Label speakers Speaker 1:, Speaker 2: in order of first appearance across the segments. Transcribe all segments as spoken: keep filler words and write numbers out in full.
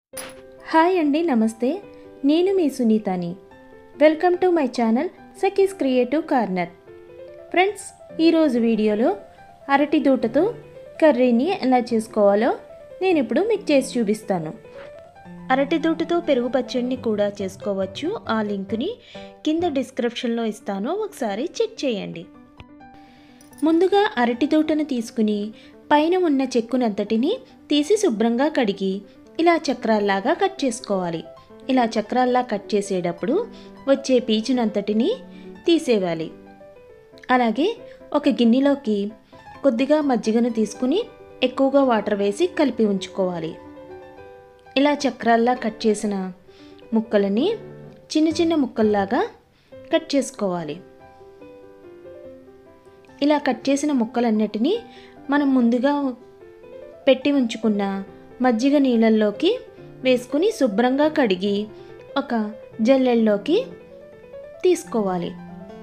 Speaker 1: Hi అండి, నమస్తే. నేను మీ సునీతాని. Welcome to my channel Sakhi's creative corner. Friends, ఈరోజు వీడియోలో అరటి దూటతో కర్రీని ఎలా చేసుకోవాలో నేను ఇప్పుడు మీకు చేసి చూపిస్తాను. అరటి దూటతో పెరుగు పచ్చడిని కూడా చేసుకోవచ్చు. ఆ లింక్ని కింద డిస్క్రిప్షన్లో ఇస్తాను, ఒకసారి చెక్ చేయండి. ముందుగా అరటి దూటను తీసుకుని పైన ఉన్న చెక్కునంతటిని తీసి శుభ్రంగా కడిగి ఇలా చక్రాల్లాగా కట్ చేసుకోవాలి. ఇలా చక్రాల్లా కట్ చేసేటప్పుడు వచ్చే పీచునంతటిని తీసేయాలి. అలాగే ఒక గిన్నెలోకి కొద్దిగా మజ్జిగను తీసుకుని ఎక్కువగా వాటర్ వేసి కలిపి ఉంచుకోవాలి. ఇలా చక్రాల్లా కట్ చేసిన ముక్కలని చిన్న చిన్న ముక్కల్లాగా కట్ చేసుకోవాలి. ఇలా కట్ చేసిన ముక్కలన్నిటినీ మనం ముందుగా పెట్టి ఉంచుకున్న మజ్జిగ నీళ్ళల్లోకి వేసుకుని శుభ్రంగా కడిగి ఒక జల్లెల్లోకి తీసుకోవాలి.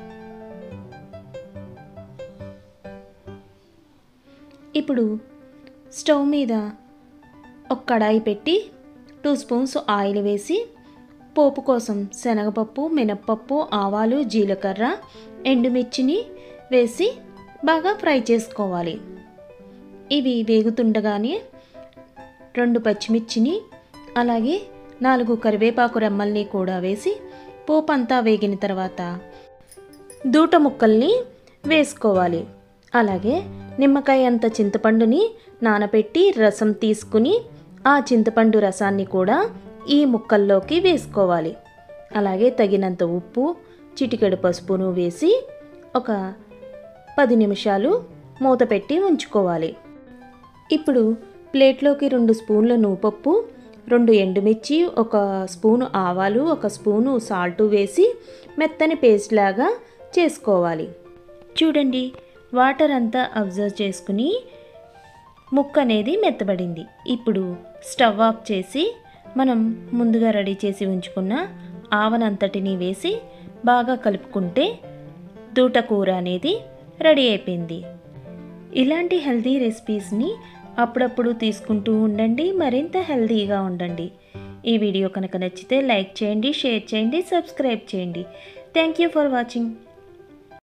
Speaker 1: ఇప్పుడు స్టవ్ మీద ఒక కడాయి పెట్టి టూ స్పూన్స్ ఆయిల్ వేసి పోపు కోసం శనగపప్పు, మినప్పప్పు, ఆవాలు, జీలకర్ర, ఎండుమిర్చిని వేసి బాగా ఫ్రై చేసుకోవాలి. ఇవి వేగుతుండగానే రెండు పచ్చిమిర్చిని అలాగే నాలుగు కరివేపాకు రెమ్మల్ని కూడా వేసి పోపు అంతా వేగిన తర్వాత దూట ముక్కల్ని వేసుకోవాలి. అలాగే నిమ్మకాయ అంత చింతపండుని నానబెట్టి రసం తీసుకుని ఆ చింతపండు రసాన్ని కూడా ఈ ముక్కల్లోకి వేసుకోవాలి. అలాగే తగినంత ఉప్పు, చిటికెడు పసుపును వేసి ఒక పది నిమిషాలు మూత పెట్టి ఉంచుకోవాలి. ఇప్పుడు ప్లేట్లోకి రెండు స్పూన్ల నూపప్పు, రెండు ఎండుమిర్చి, ఒక స్పూను ఆవాలు, ఒక స్పూను సాల్ట్ వేసి మెత్తని పేస్ట్ లాగా చేసుకోవాలి. చూడండి, వాటర్ అంతా అబ్జర్వ్ చేసుకుని ముక్క అనేది మెత్తబడింది. ఇప్పుడు స్టవ్ ఆఫ్ చేసి మనం ముందుగా రెడీ చేసి ఉంచుకున్న ఆవనంతటిని వేసి బాగా కలుపుకుంటే దూట కూర అనేది రెడీ అయిపోయింది. ఇలాంటి హెల్తీ రెసిపీస్ని అప్పుడప్పుడు తీసుకుంటూ ఉండండి, మరింత హెల్తీగా ఉండండి. ఈ వీడియో కనుక నచ్చితే లైక్ చేయండి, షేర్ చేయండి, సబ్స్క్రైబ్ చేయండి. Thank you for watching.